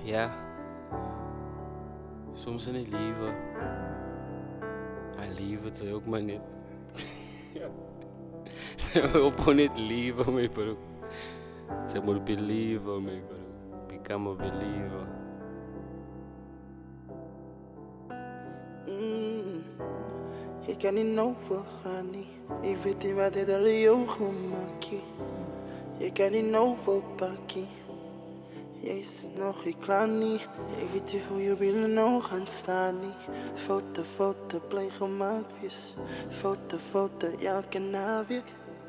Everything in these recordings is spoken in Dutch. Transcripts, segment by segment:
Ja, soms in het leven. Hij liefde het ook maar niet. Ze wil gewoon niet liefde, mijn bro. Ze moet believen, mijn bro. Become a believer. Je kan niet overgaan, niet. Ik weet niet wat dit al jou gemaakt. Je kan niet overpakken. Je is nog niet klaar, niet. Ik weet niet hoe je billen nog gaan staan, niet. Foto, play gemaakt is. Foto, ja, kan naweek.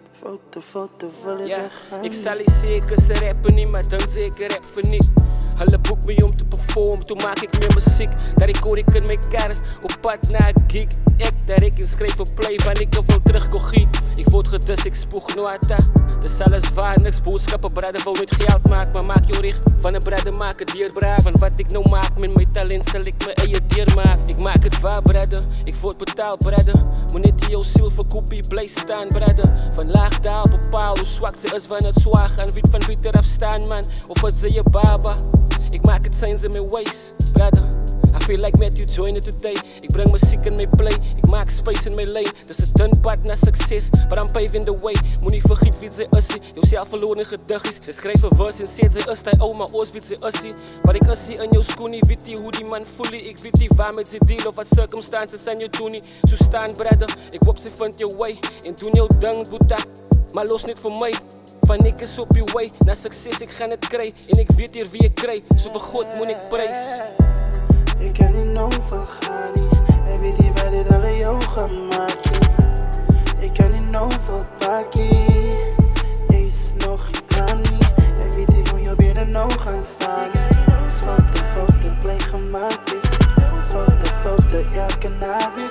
Foto, vallen weggaan. Ik zal niet zeker, ze rappen niet, maar dan zeker rap voor niet. Hulle boek me om te performen, toen maak ik meer muziek. Dat ik hoor ik in mijn kar, op pad naar een gig. Dat ik schreef een play van ik wil terug kon giet. Ik word gedust, ik spoeg noata. Dus alles waar, niks boodschappen, braden wil niet geld maken. Maar maak je richt van een braden maken, dierbraaf. Van wat ik nou maak, met mijn talent zal ik mijn eigen dier maken. Ik maak het waar, braden, ik word betaald, braden. Moet niet in jouw ziel verkoopie, blijf staan, braden. Van laag daal bepaal hoe zwak ze is van het zwaar gaan. Wie van wie eraf staan, man, of was ze je baba? Ik maak het zijn ze mijn ways, brother. I feel like Matthew joining today. Ik breng muziek in mijn play. Ik maak space in mijn lane. Dus het dun pad naar succes, but I'm paving the way. Moet niet vergiet wie ze is. Jouzelf verloren in gedachten. Ze schrijven vers en zet ze is. Hij oma oos wie ze is. Maar ik is in jouw schoenie. Weet die hoe die man voelt. Ik weet die waar met ze deal of wat circumstances zijn je doen niet. Zo staan brother. Ik hoop ze vindt je way. En doen jouw ding, boeta. Maar los niet voor mij. Van ik is op je way, naar succes ik ga het krijgen. En ik weet hier wie ik krijg, zoveel God moet ik prijs. Ik kan niet overgaan, en weet niet waar dit alle jou gemaakt. Ik kan niet overpakken, je is nog niet klaar niet. En weet niet hoe je binnen nou gaan staan. Foto, play gemaakt is. Foto, ja, kan naweek.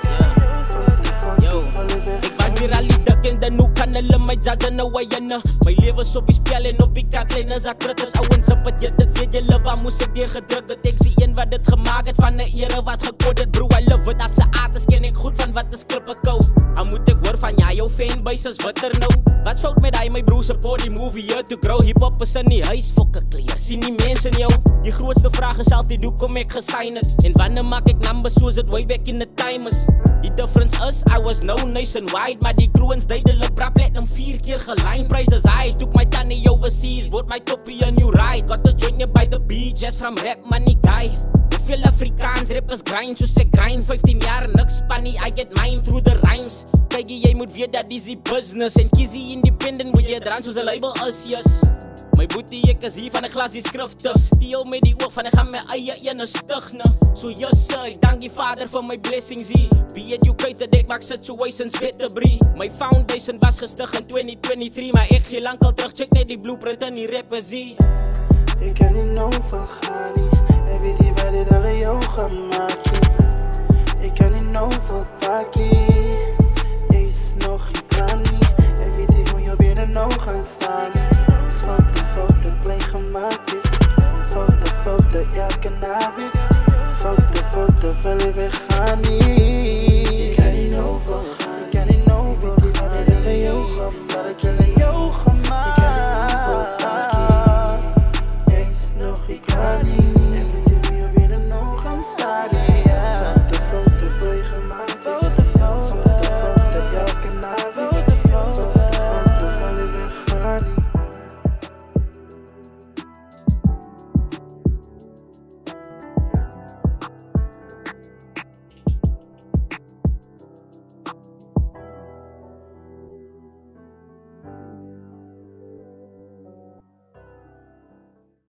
Foto, vallen weg. Ik was weer al die dik en dan hoe kan hulle my judge nou wyenne. My lewens op die spel en op die kaart klein is akrit is ouwens op het jy dit weet julle waar moes ek deur gedruk het. Ek sien een wat dit gemaakt het van 'n ere wat gekod het. Bro, I love it as 'n artist ken ek goed van wat is klippekau. Dan moet ek hoor van ja, jou fanbase is watter nou. Wat fout met hy my bro support die movie here to grow. Hip-hop is in die huis, fokke kleer, sien die mense in jou. Die grootste vraag is altyd hoe kom ek gesign het. En wanneer maak ek numbers soos het way back in the time is. Die difference is, I was known nationwide. Maar die groens duidelik bra platinum 4 keer geline. Prijs is high, took my tanny overseas. Word my toppie a new ride. Got to join you by the beach, just from rap money guy. Hoeveel Afrikaans rappers grind, soos ek grind 15 jaar niks spanny, I get mine through the rhymes. Kijk jy moet weet dat dis die business. En kiesie independent, moet jy dran soos 'n label is, yes. My boetie, ek is hier van 'n glas die skrifte. Steel met die oog van ek gaan my eie ene stig, ne. So yes sir, ek dank die Vader vir my blessings hier. Be educated, ek maak situations better, brie. My foundation was gestig in 2023, maar ek gee lankal terug, check net die blueprint in die rappers hier. Ik kan niet overgaan, en weet niet waar dit alle jou gemaakt. Ik kan niet overpakken.